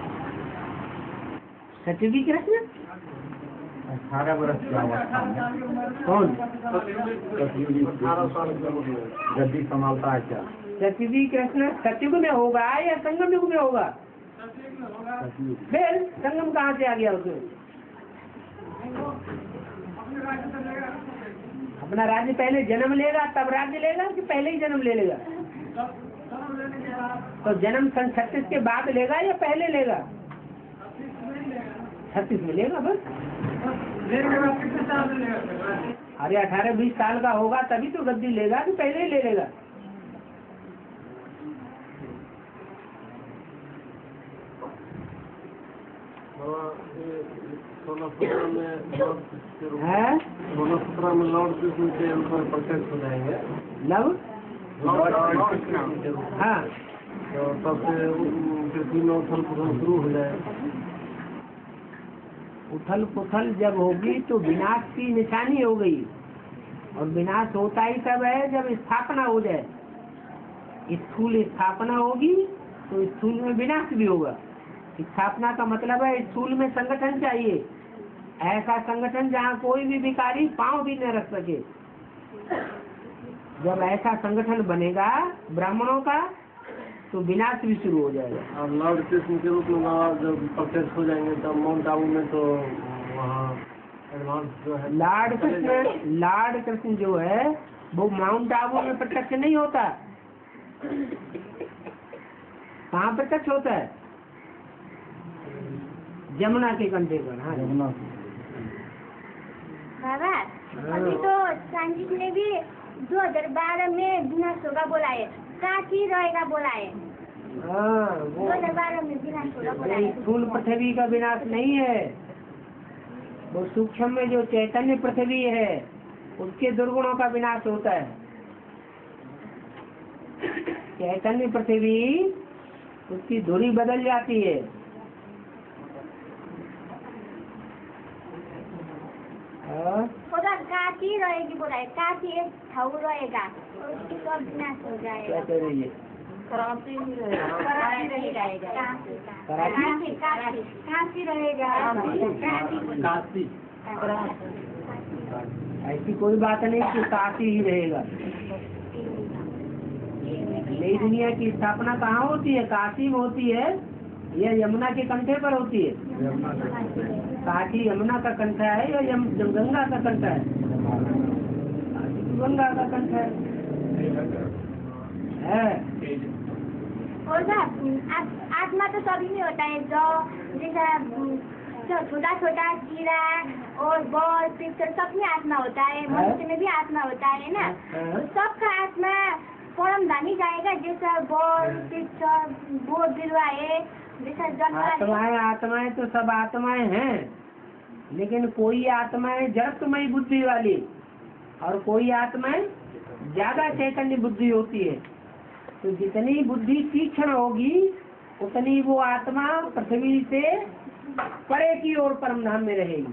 सतयुगी कृष्ण अठारह वर्ष का कौन? गद्दी संभालता है क्या? सतयुगी कृष्ण सतयुग में होगा या संगम युग में होगा? फिर संगम कहाँ से आ गया उसमें? अपना राज्य पहले जन्म लेगा तब राज्य लेगा कि पहले ही जन्म ले लेगा? तो जन्म सन छत्तीस के बाद लेगा या पहले लेगा? छत्तीस में लेगा बस। अरे अठारह बीस साल का होगा तभी तो गद्दी लेगा कि पहले ही ले लेगा? सोलह सत्रह में है सोलह सत्रह में लॉर्ड कृष्ण के ऊपर प्रत्यक्ष हो जाएंगे। लव हाँ, तो तब से पृथ्वी में उथल पुथल शुरू हो जाएगा। उथल पुथल जब होगी तो विनाश की निशानी हो गई, और विनाश होता ही तब है जब स्थापना हो जाए। स्थूल स्थापना होगी तो स्थूल में विनाश भी होगा। स्थापना का मतलब है स्थूल में संगठन चाहिए, ऐसा संगठन जहाँ कोई भी विकारी पांव भी न रख सके। जब ऐसा संगठन बनेगा ब्राह्मणों का तो विनाश भी शुरू हो जाएगा। और लॉर्ड कृष्ण के रूप में जब प्रत्यक्ष हो जाएंगे तब माउंट आबू में तो वहाँ एडवांस जो है लॉर्ड कृष्ण लॉर्ड कृष्ण जो है वो माउंट आबू में प्रत्यक्ष नहीं होता। कहाँ प्रत्यक्ष होता है? जमुना के कंठे पर। हाँ, बाबा अभी तो साइंटिस्ट ने भी दो हजार बारह में विनाश होगा बोला है, काफी रहेगा बोला है। हाँ, दो वो हजार बारह में विनाश होगा बोला है। स्थूल पृथ्वी का विनाश नहीं है, वो सूक्ष्म में जो चैतन्य पृथ्वी है उसके दुर्गुणों का विनाश होता है। चैतन्य पृथ्वी उसकी धुरी बदल जाती है। होगा काफी रहेगी बोला है, काफी एक ठाव रहेगा उसकी सब विनाश हो क्या जाएगा। कह रही है? क्रांति ही रहेगा। काफी रहेगा, काफी काफी काफी काफी रहेगा, काफी ऐसी कोई बात नहीं कि काशी ही रहेगा। नई दुनिया की स्थापना कहाँ होती है? काशी में होती है या यमुना के कंठे पर होती है? काशी यमुना का कंठा है या यम गंगा का कंठा है? गंगा का कंठा है। होगा आत्मा तो सभी में होता है, जो जैसा छोटा छोटा कीड़ा और बॉल पिक्चर सब में आत्मा होता है, मनुष्य में भी आत्मा होता है ना। तो सबका आत्मा परम धामी जाएगा, जैसा बॉल पिक्चर बोध बिरवा है, जैसा जानवर। आत्माएं आत्माएं तो सब आत्माएं हैं, लेकिन कोई आत्माएं जड़त्वमयी बुद्धि वाली और कोई आत्माएं ज्यादा चैतन्य बुद्धि होती है। तो जितनी बुद्धि तीक्ष्ण होगी उतनी वो आत्मा पृथ्वी से परे की ओर परम धाम में रहेगी,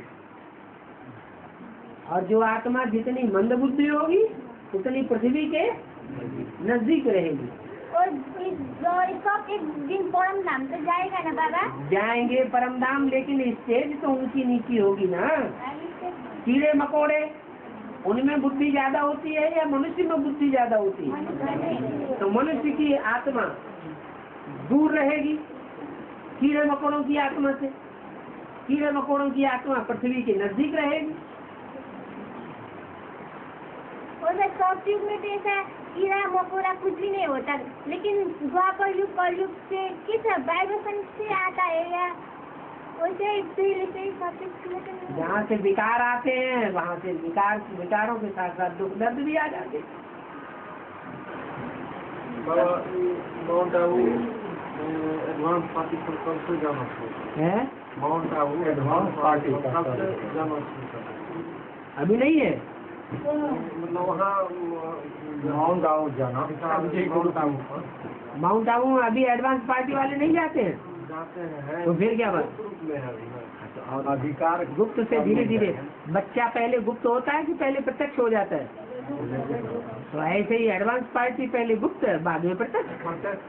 और जो आत्मा जितनी मंद बुद्धि होगी उतनी पृथ्वी के नजदीक रहेगी। और और इस और सब एक दिन परम धाम तो जाएगा ना बाबा? जाएंगे परम धाम, लेकिन स्टेज तो ऊंची नीची होगी ना। कीड़े मकोड़े उनमें बुद्धि ज्यादा होती है या मनुष्य में बुद्धि ज्यादा होती है? तो मनुष्य की आत्मा दूर रहेगी कीड़े मकोड़ों की आत्मा से, कीड़े मकोड़ों की आत्मा पृथ्वी के नजदीक रहेगी। और सतयुग में तो ऐसा कीड़ा मकोड़ा कुछ भी नहीं होता, लेकिन द्वापर युग कलयुग से किस वाइब्रेशन से आता है या वैसे पहले से ही? जहाँ से विकार आते हैं वहाँ से विकार विकारों के साथ साथ दुख दर्द भी आ जाते हैं। माउंट आबू एडवांस पार्टी पर कब से जाना है? माउंट आबू एडवांस पार्टी कब से जाना अभी नहीं है, मतलब वहाँ माउंट आबू जाना माउंट आबू पर माउंट आबू में अभी एडवांस पार्टी वाले नहीं जाते हैं। जाते हैं तो फिर क्या बात? में है और अधिकार गुप्त से धीरे धीरे बच्चा पहले गुप्त होता है कि पहले प्रत्यक्ष हो जाता है? तो ऐसे ही एडवांस पार्टी पहले गुप्त है बाद में प्रत्यक्ष।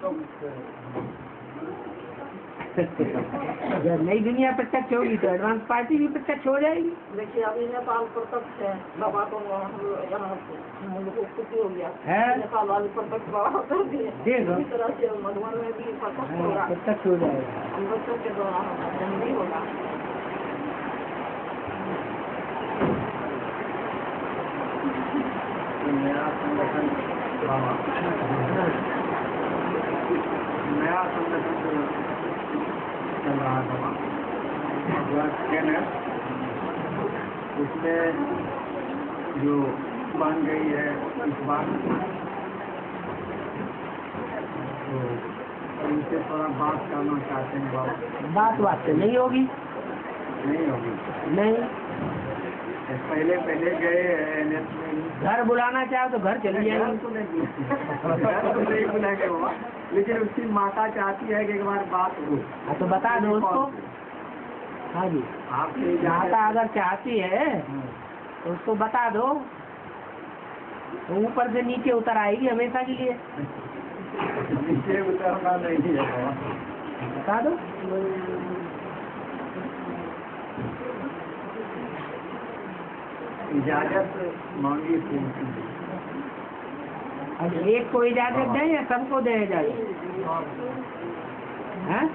जब नई दुनिया प्रत्यक्ष होगी तो एडवांस पार्टी भी प्रत्यक्ष हो जाएगी। देखिए अभी नेपाल प्रत्यक्ष है, बाबा तो यहाँ हम लोग को खुशी हो गया है? नेपाल वाले प्रत्यक्ष बाबा कर दिए। देखो इस तरह से मधुबन में भी प्रत्यक्ष होगा, प्रत्यक्ष हो जाएगा। हम बच्चों के दौरान नहीं होगा। नया संगठन नया संगठन चल रहा था उसमें जो बन गई है इस बार, तो उनसे थोड़ा बात करना चाहते हैं। बात बात बात से नहीं होगी, नहीं होगी नहीं। पहले पहले गए घर बुलाना चाहो तो घर चली जाएगी, तो नहीं बुलाएंगे बाबा, लेकिन उसकी माता चाहती है कि एक बार बात हो। हाँ तो बता दो उसको। हाँ जी, आपके माता अगर चाहती है तो उसको बता दो, तो ऊपर से नीचे उतर आएगी हमेशा के लिए। नीचे उतरना नहीं है बाबा, बता दो। इजाजत मांगी थी। अब एक को इजाजत दें या सबको दें इजाजत? हैं?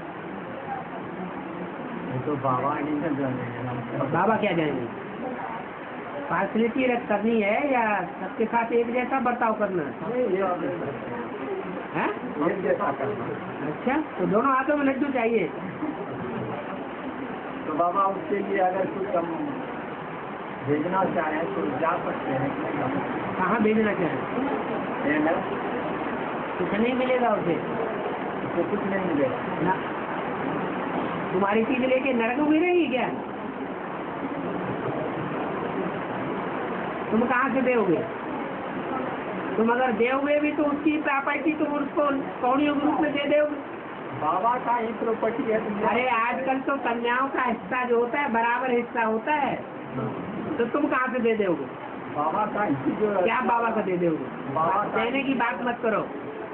तो बाबा नहीं ना जाने, बाबा क्या जाएंगे? पार्शलिटी करनी है या सबके साथ एक जैसा बर्ताव करना है? हैं? एक जैसा करना। अच्छा, तो दोनों हाथों में लड्डू चाहिए। तो बाबा उसके लिए अगर कुछ हम भेजना चाहें तो जा सकते हैं? कहाँ भेजना चाहें? कुछ नहीं मिलेगा उसे, उसको कुछ नहीं मिलेगा ना। तुम्हारी चीज लेके नरक में रहेगी क्या? तुम कहाँ से दोगे? तुम अगर दोगे भी तो उसकी प्रॉपर्टी तुम उसको कौड़ियों के रूप में दे दोगे। बाबा का ही प्रॉपर्टी है। अरे आजकल तो कन्याओं का हिस्सा जो होता है बराबर हिस्सा होता है, तो तुम कहाँ से दे दोगे? बाबा का ही जो क्या बाबा का दे दोगे? बाबा देने की बात मत करो।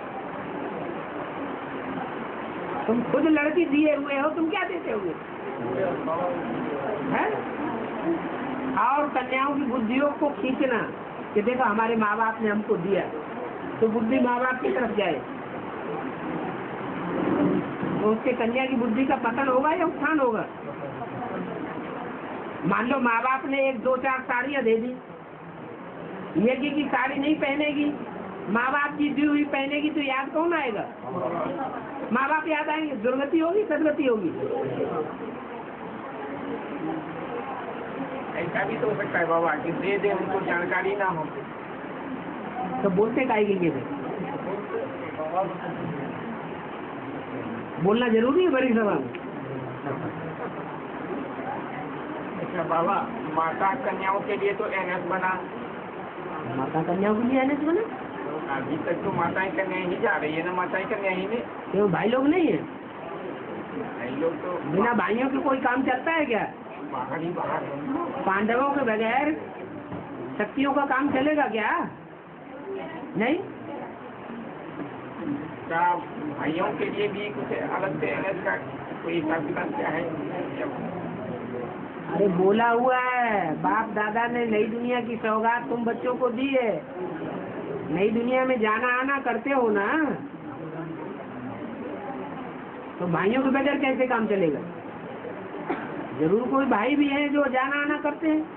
तुम खुद लड़की दिए हुए हो, तुम क्या देते होगे? हैं? और कन्याओं की बुद्धियों को खींचना कि देखो हमारे माँ बाप ने हमको दिया, तो बुद्धि माँ बाप की तरफ जाए, तो उसके कन्या की बुद्धि का पतन होगा या उत्थान होगा? मान लो माँ बाप ने एक दो चार साड़ियाँ दे दी, यज्ञ की साड़ी नहीं पहनेगी, माँ बाप की दी हुई पहनेगी, तो याद कौन आएगा? माँ बाप याद आएंगे। दुर्गति होगी सदगति होगी? ऐसा भी तो हो सकता है बाबा कि दे दे उनको जानकारी ना हो, तो बोलते काहे के लिए? बोलना जरूरी है बड़ी सभा में। अच्छा बाबा, माता कन्याओं के लिए तो एनएस बना, माता कन्याओं के लिए एनएस बना? अभी तक तो माताएं कन्याएं ही जा रही है ना, माताएं कन्या ही में। क्यों भाई लोग नहीं है? भाई लोग तो बिना भाइयों के कोई काम चलता है क्या? बाहर ही बाहर है। पांडवों के बगैर शक्तियों का काम चलेगा क्या? नहीं। क्या भाइयों के लिए भी कुछ अलग से अलग का कोई हिसाब किताब क्या है? अरे बोला हुआ है, बाप दादा ने नई दुनिया की सौगात तुम बच्चों को दी है। नई दुनिया में जाना आना करते हो ना, तो भाइयों के बगैर कैसे काम चलेगा? जरूर कोई भाई भी है जो जाना आना करते हैं।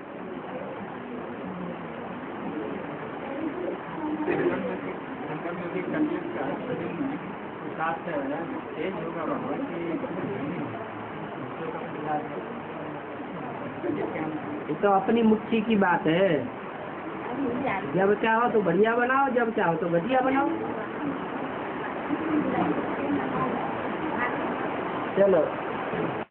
ये तो अपनी मुट्ठी की बात है। जब चाहो तो बढ़िया बनाओ, जब चाहो तो घटिया बनाओ। चलो।